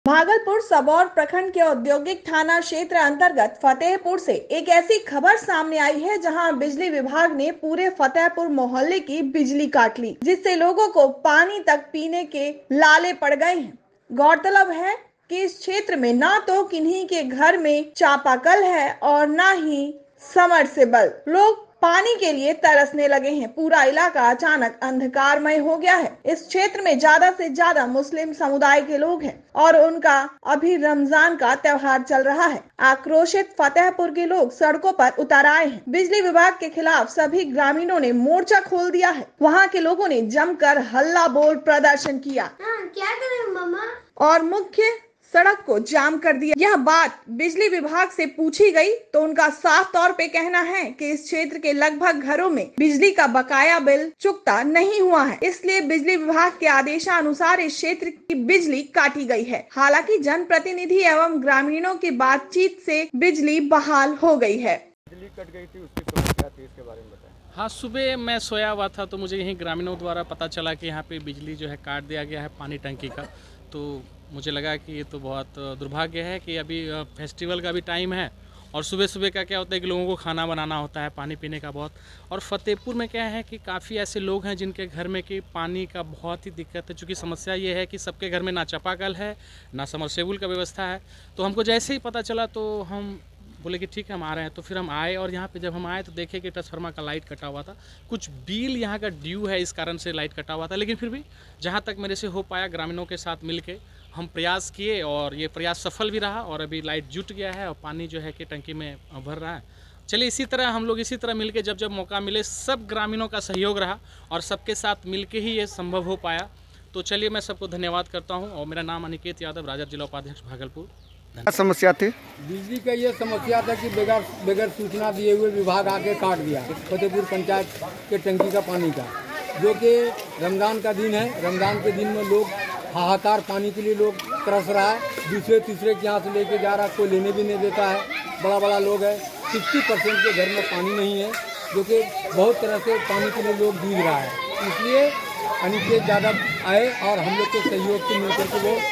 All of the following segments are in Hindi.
भागलपुर सबौर प्रखंड के औद्योगिक थाना क्षेत्र अंतर्गत फतेहपुर से एक ऐसी खबर सामने आई है जहां बिजली विभाग ने पूरे फतेहपुर मोहल्ले की बिजली काट ली, जिससे लोगों को पानी तक पीने के लाले पड़ गए हैं। गौरतलब है कि इस क्षेत्र में ना तो किन्हीं के घर में चापाकल है और ना ही समरसेबल। लोग पानी के लिए तरसने लगे हैं। पूरा इलाका अचानक अंधकारमय हो गया है। इस क्षेत्र में ज्यादा से ज्यादा मुस्लिम समुदाय के लोग हैं और उनका अभी रमजान का त्योहार चल रहा है। आक्रोशित फतेहपुर के लोग सड़कों पर उतर आए हैं। बिजली विभाग के खिलाफ सभी ग्रामीणों ने मोर्चा खोल दिया है। वहां के लोगों ने जमकर हल्ला बोल प्रदर्शन किया। क्या करें मामा? और मुख्य सड़क को जाम कर दिया। यह बात बिजली विभाग से पूछी गई तो उनका साफ तौर पे कहना है कि इस क्षेत्र के लगभग घरों में बिजली का बकाया बिल चुकता नहीं हुआ है, इसलिए बिजली विभाग के आदेशानुसार इस क्षेत्र की बिजली काटी गई है। हालांकि जनप्रतिनिधि एवं ग्रामीणों की बातचीत से बिजली बहाल हो गई है। बिजली कट गई थी, उसकी समस्या थी, इसके बारे में बताएं। हाँ, सुबह मैं सोया हुआ था तो मुझे यहीं ग्रामीणों द्वारा पता चला कि यहाँ पे बिजली जो है काट दिया गया है पानी टंकी का। तो मुझे लगा कि ये तो बहुत दुर्भाग्य है कि अभी फेस्टिवल का भी टाइम है और सुबह सुबह का क्या होता है कि लोगों को खाना बनाना होता है, पानी पीने का बहुत। और फतेहपुर में क्या है कि काफ़ी ऐसे लोग हैं जिनके घर में कि पानी का बहुत ही दिक्कत है, चूँकि समस्या ये है कि सबके घर में ना चापाकल है ना समरसेबुल का व्यवस्था है। तो हमको जैसे ही पता चला तो हम बोले कि ठीक है हम आ रहे हैं। तो फिर हम आए और यहाँ पे जब हम आए तो देखे कि ट्रांसफार्मर का लाइट कटा हुआ था। कुछ बिल यहाँ का ड्यू है, इस कारण से लाइट कटा हुआ था। लेकिन फिर भी जहाँ तक मेरे से हो पाया ग्रामीणों के साथ मिलके हम प्रयास किए और ये प्रयास सफल भी रहा और अभी लाइट जुट गया है और पानी जो है कि टंकी में भर रहा है। चलिए इसी तरह हम लोग इसी तरह मिलके जब जब मौका मिले सब ग्रामीणों का सहयोग रहा और सबके साथ मिलके ही ये संभव हो पाया। तो चलिए मैं सबको धन्यवाद करता हूँ। और मेरा नाम अनिकेत यादव, राजद जिला उपाध्यक्ष भागलपुर। क्या समस्या थी? बिजली का ये समस्या था कि बगैर सूचना दिए हुए विभाग आके काट दिया फतेहपुर पंचायत के टंकी का पानी का, जो कि रमज़ान का दिन है। रमज़ान के दिन में लोग हाहाकार पानी के लिए लोग तरस रहा है। दूसरे तीसरे के यहाँ से लेके जा रहा है, कोई लेने भी नहीं देता है। बड़ा बड़ा लोग है, 60% के घर में पानी नहीं है, जो कि बहुत तरह से पानी के लिए लोग जूझ रहा है। इसलिए अनिकेत यादव आए और हम लोग के सहयोग से मिलकर के वो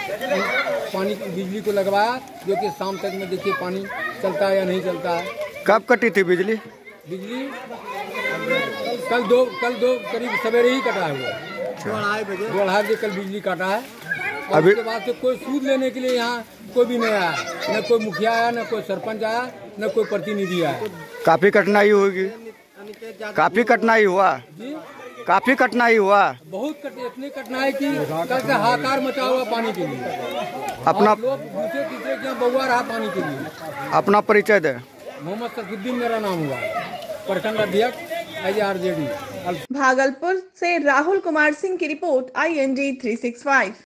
पानी बिजली को लगवाया, जो कि शाम तक में देखिए पानी चलता है या नहीं चलता है। कब कटी थी बिजली? बिजली कल दो करीब सवेरे ही कटा हुआ, 2:30 बजे कल बिजली काटा है। और अभी उसके बाद से कोई सूद लेने के लिए यहाँ कोई भी नहीं आया, न कोई मुखिया आया, न कोई सरपंच आया, न कोई प्रतिनिधि आया। काफी कठिनाई होगी, काफी कठिनाई हुआ जी, काफी कठिनाई हुआ। बहुत इतनी कठिनाई की कल से हाहाकार मचा हुआ पानी के लिए। अपना लोग दूसरे तीसरे के यहाँ बउआ रहा पानी के लिए। अपना परिचय दे। मोहम्मद सफुद्दीन मेरा नाम हुआ, प्रखंड अध्यक्ष IRJD। भागलपुर से राहुल कुमार सिंह की रिपोर्ट IND 365।